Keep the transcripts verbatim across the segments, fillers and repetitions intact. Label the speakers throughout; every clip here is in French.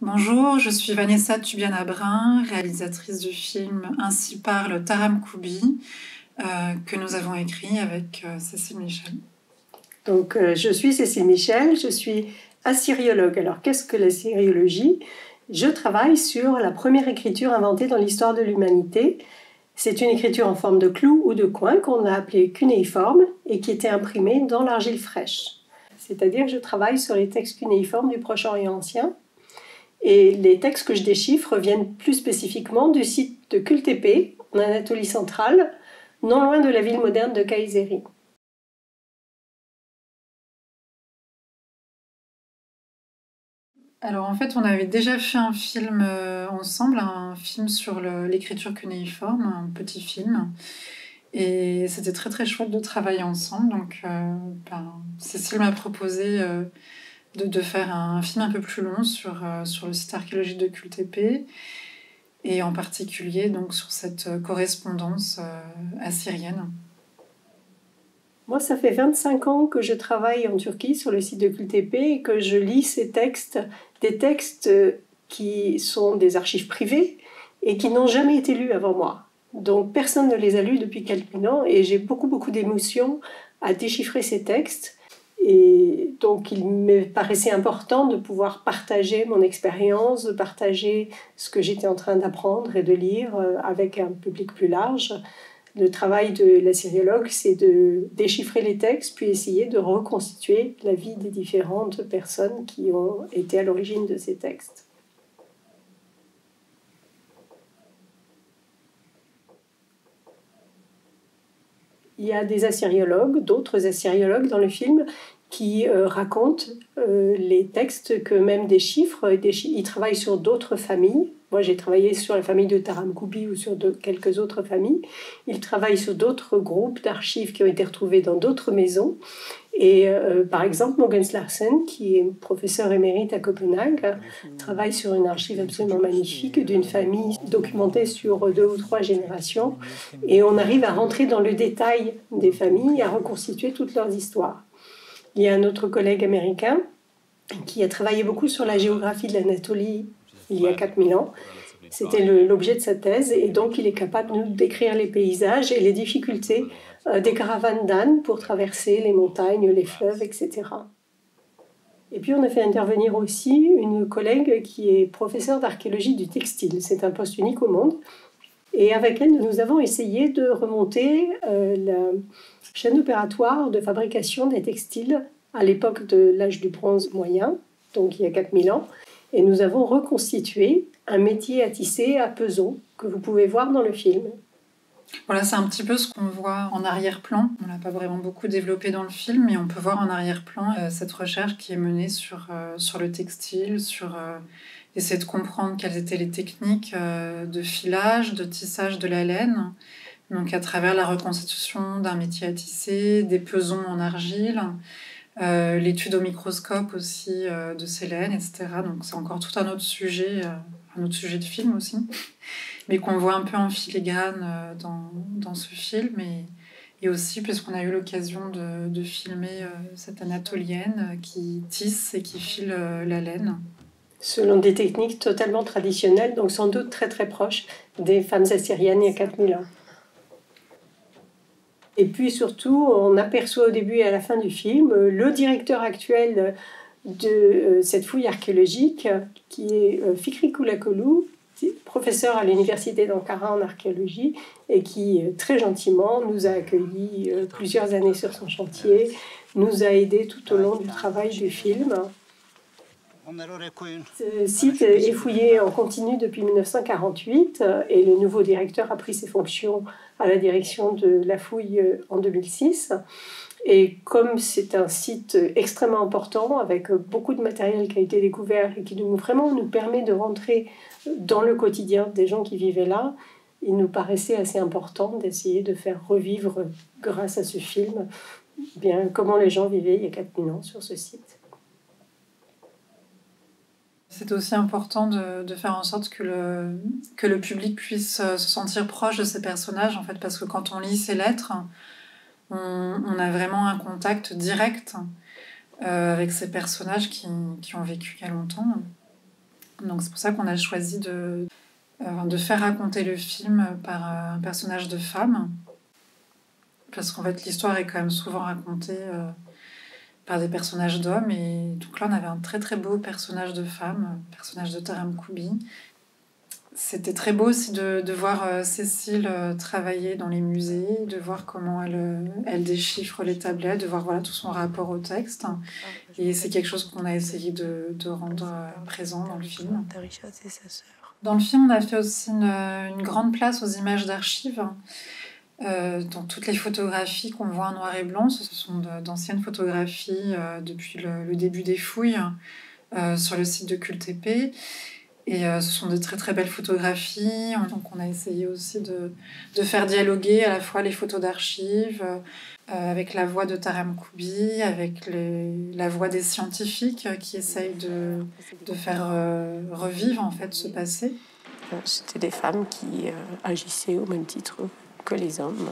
Speaker 1: Bonjour, je suis Vanessa Tubiana-Brun, réalisatrice du film Ainsi parle Taram Koubi, euh, que nous avons écrit avec euh, Cécile Michel.
Speaker 2: Donc, euh, je suis Cécile Michel, je suis assyriologue. Alors, qu'est-ce que l'assyriologie ? Je travaille sur la première écriture inventée dans l'histoire de l'humanité. C'est une écriture en forme de clou ou de coin qu'on a appelée cunéiforme et qui était imprimée dans l'argile fraîche. C'est-à-dire que je travaille sur les textes cunéiformes du Proche-Orient ancien. Et les textes que je déchiffre viennent plus spécifiquement du site de Kültepe, en Anatolie centrale, non loin de la ville moderne de Kayseri.
Speaker 1: Alors en fait, on avait déjà fait un film euh, ensemble, un film sur le- l'écriture cunéiforme, un petit film. Et c'était très très chouette de travailler ensemble. Donc euh, ben, Cécile m'a proposé euh, de, de faire un, film un peu plus long sur, euh, sur le site archéologique de Kültepe. Et en particulier donc, sur cette euh, correspondance euh, assyrienne.
Speaker 2: Moi, ça fait vingt-cinq ans que je travaille en Turquie sur le site de Kültepe et que je lis ces textes, des textes qui sont des archives privées et qui n'ont jamais été lus avant moi. Donc personne ne les a lus depuis quelques ans et j'ai beaucoup beaucoup d'émotions à déchiffrer ces textes. Et donc il me paraissait important de pouvoir partager mon expérience, de partager ce que j'étais en train d'apprendre et de lire avec un public plus large. Le travail de l'assyriologue, c'est de déchiffrer les textes, puis essayer de reconstituer la vie des différentes personnes qui ont été à l'origine de ces textes. Il y a des assyriologues, d'autres assyriologues dans le film, qui euh, racontent euh, les textes qu'eux-mêmes déchiffrent. Ils travaillent sur d'autres familles. Moi, j'ai travaillé sur la famille de Taram Koubi ou sur de, quelques autres familles. Ils travaillent sur d'autres groupes d'archives qui ont été retrouvés dans d'autres maisons. Et euh, par exemple, Mogens Larsen, qui est professeur émérite à Copenhague, travaille sur une archive absolument magnifique d'une famille documentée sur deux ou trois générations. Et on arrive à rentrer dans le détail des familles, à reconstituer toutes leurs histoires. Il y a un autre collègue américain qui a travaillé beaucoup sur la géographie de l'Anatolie il y a quatre mille ans. C'était l'objet de sa thèse, et donc il est capable de nous décrire les paysages et les difficultés euh, des caravanes d'ânes pour traverser les montagnes, les fleuves, et cetera. Et puis on a fait intervenir aussi une collègue qui est professeure d'archéologie du textile. C'est un poste unique au monde. Et avec elle, nous avons essayé de remonter euh, la chaîne opératoire de fabrication des textiles à l'époque de l'âge du bronze moyen, donc il y a quatre mille ans. Et nous avons reconstitué un métier à tisser à Peson, que vous pouvez voir dans le film.
Speaker 1: Voilà, c'est un petit peu ce qu'on voit en arrière-plan. On l'a pas vraiment beaucoup développé dans le film, mais on peut voir en arrière-plan euh, cette recherche qui est menée sur, euh, sur le textile, sur euh, essayer de comprendre quelles étaient les techniques euh, de filage, de tissage de la laine. Donc à travers la reconstitution d'un métier à tisser, des pesons en argile, euh, l'étude au microscope aussi euh, de ces laines, et cetera. Donc c'est encore tout un autre sujet, euh, un autre sujet de film aussi, mais qu'on voit un peu en filigrane euh, dans, dans ce film. Et, et aussi, puisqu'on a eu l'occasion de, de filmer euh, cette anatolienne euh, qui tisse et qui file euh, la laine.
Speaker 2: Selon des techniques totalement traditionnelles, donc sans doute très très proches des femmes assyriennes il y a quatre mille ans. Et puis surtout, on aperçoit au début et à la fin du film le directeur actuel de cette fouille archéologique, qui est Fikri Koulakoulou, professeur à l'université d'Ankara en archéologie, et qui très gentiment nous a accueillis plusieurs années sur son chantier, nous a aidés tout au long du travail du film. Ce site est fouillé en continu depuis mille neuf cent quarante-huit et le nouveau directeur a pris ses fonctions à la direction de la fouille en deux mille six. Et comme c'est un site extrêmement important, avec beaucoup de matériel qui a été découvert et qui nous, vraiment nous permet de rentrer dans le quotidien des gens qui vivaient là, il nous paraissait assez important d'essayer de faire revivre, grâce à ce film, bien, comment les gens vivaient il y a quatre mille ans sur ce site.
Speaker 1: C'est aussi important de, de faire en sorte que le, que le public puisse se sentir proche de ces personnages, en fait, parce que quand on lit ces lettres, on, on a vraiment un contact direct euh, avec ces personnages qui, qui ont vécu il y a longtemps. Donc c'est pour ça qu'on a choisi de, euh, de faire raconter le film par un personnage de femme. Parce qu'en fait, l'histoire est quand même souvent racontée euh, par des personnages d'hommes. Et donc là, on avait un très très beau personnage de femme, personnage de Taram Koubi. C'était très beau aussi de, de voir euh, Cécile euh, travailler dans les musées, de voir comment elle, euh, elle déchiffre les tablettes, de voir voilà, tout son rapport au texte. Et c'est quelque chose qu'on a essayé de, de rendre euh, présent dans le film. Dans le film, on a fait aussi une, une grande place aux images d'archives. Euh, dans toutes les photographies qu'on voit en noir et blanc, ce sont de, d'anciennes photographies euh, depuis le, le début des fouilles euh, sur le site de Cultépé. Et euh, ce sont de très très belles photographies. Donc on a essayé aussi de, de faire dialoguer à la fois les photos d'archives euh, avec la voix de Taram Koubi, avec les, la voix des scientifiques qui essayent de, de faire euh, revivre en fait ce passé.
Speaker 2: C'était des femmes qui euh, agissaient au même titre que les hommes.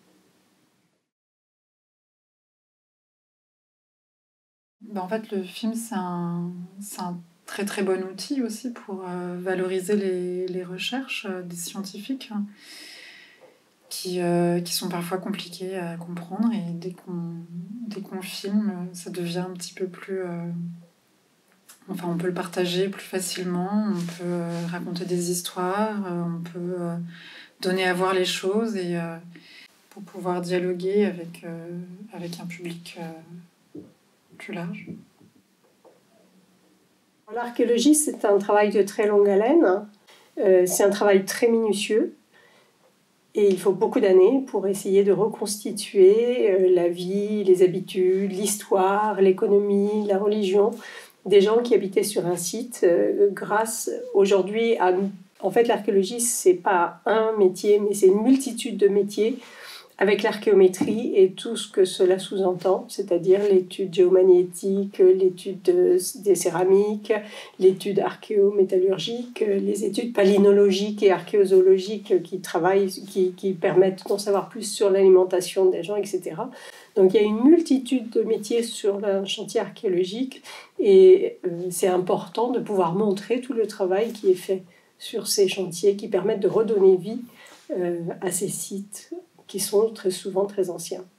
Speaker 1: Ben, en fait, le film, c'est un, c'est un très très bon outil aussi pour euh, valoriser les, les recherches euh, des scientifiques hein, qui, euh, qui sont parfois compliquées à comprendre. Et dès qu'on, dès qu'on filme, ça devient un petit peu plus... Euh, enfin, on peut le partager plus facilement, on peut euh, raconter des histoires, euh, on peut euh, donner à voir les choses et euh, pour pouvoir dialoguer avec, euh, avec un public euh, plus large. L'archéologie, c'est un travail de très longue haleine. Euh, c'est un travail très minutieux. Et il faut beaucoup d'années pour essayer de reconstituer euh, la vie, les habitudes, l'histoire, l'économie, la religion des gens qui habitaient sur un site euh, grâce aujourd'hui à... En fait, l'archéologie, c'est pas un métier, mais c'est une multitude de métiers avec l'archéométrie et tout ce que cela sous-entend, c'est-à-dire l'étude géomagnétique, l'étude de, des céramiques, l'étude archéométallurgique, les études palynologiques et archéozoologiques qui travaillent, qui, qui permettent d'en savoir plus sur l'alimentation des gens, et cetera. Donc il y a une multitude de métiers sur un chantier archéologique et euh, c'est important de pouvoir montrer tout le travail qui est fait sur ces chantiers qui permettent de redonner vie euh, à ces sites qui sont très souvent très anciens.